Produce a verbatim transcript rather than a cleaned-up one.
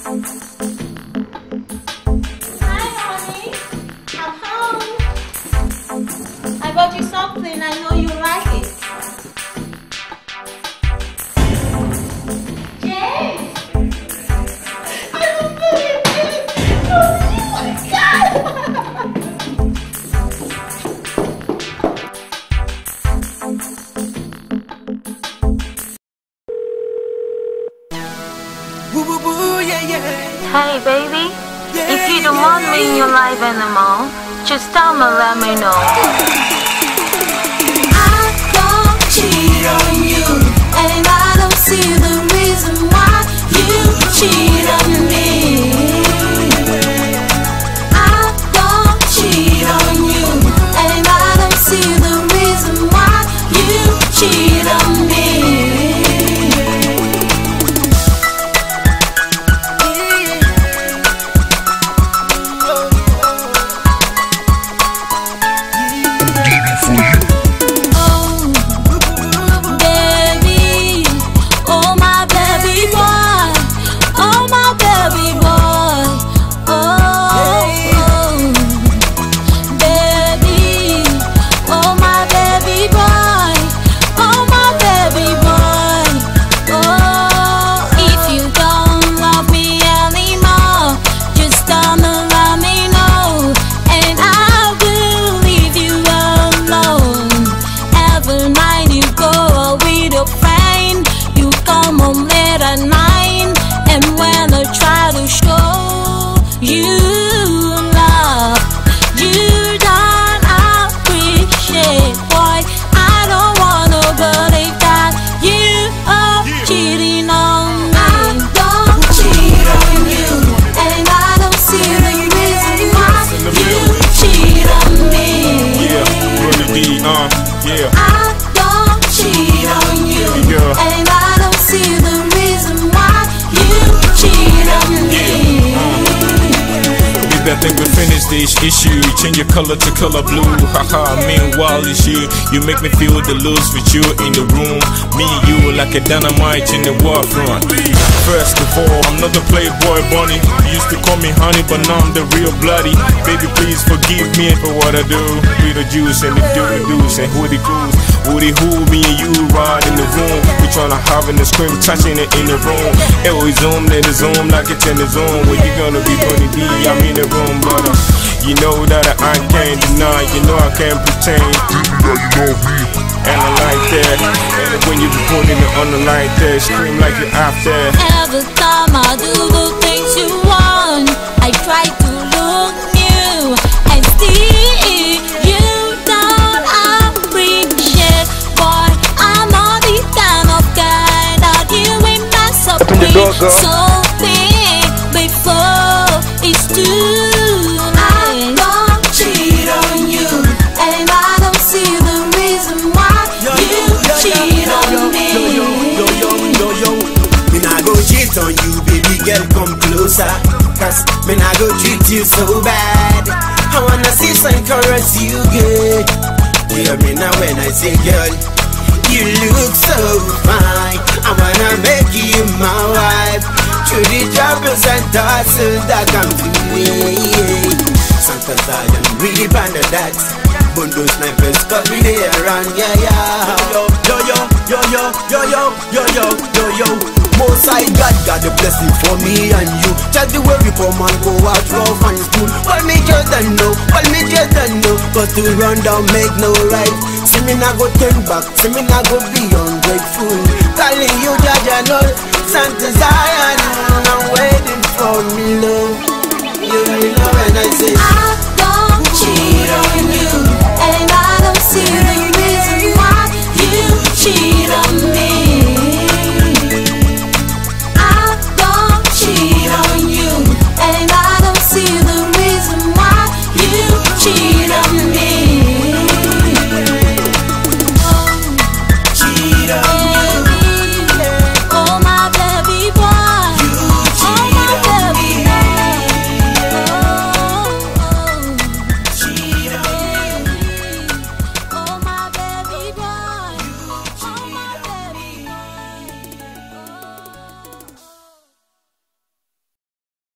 Hi, honey. I'm home. I bought you something. I know you like it. James! I don't believe this! Oh my God! Woo, woo, woo, yeah, yeah. Hey baby, Yeah, if you don't yeah, want me in your life anymore, just tell me, let me know. I don't cheat on you, and I don't see the reason why you cheat on me. I don't cheat on you, and I don't see the reason why you cheat on me. I think we finished this issue. Change your color to color blue. Haha, meanwhile it's you. You make me feel the lose with you in the room. Me and you like a dynamite in the war front. First of all, I'm not the playboy bunny. You used to call me honey, but now I'm the real bloody. Baby, please forgive me for what I do. We the juice and the do the do's and who the goose. Who the who, me and you ride in the room. We tryna have in the scream, touching it in the room. It always zoom, then the zoom like it's in the zone. Where you gonna be funny D, I'm in the room. But uh, you know that I can't deny, you know I can't pretend. You know me. And I like that. And when you be putting it on the light there, scream like you're after. Every time I do the things you want, I try to look new and still you don't appreciate. Boy, I'm not the kind of guy that you will mess up with. So think before it's too late. I don't cheat on you, and I don't see the reason why you cheat on me. Yo, yo, yo, yo, yo. Me nah go cheat on you, baby girl, come closer. Cause me nah go treat you so bad. I wanna see some caress you good. Hear me now when I say girl, you look so fine. I wanna make you my wife. Through the troubles and tussles that come to me. Sometimes I am really bad at that. But those snipers cut me there and yeah, yeah. Yo, yo, yo, yo, yo, yo, yo, yo, yo, yo, yo. Most I God got a blessing for me and you. Just the way we come and go out rough and school. Well, me just don't know, well, me just don't know. Cause to run down make no right. See me now go turn back, see me now go be ungrateful. Calling you Jaja, no, Santa Zion.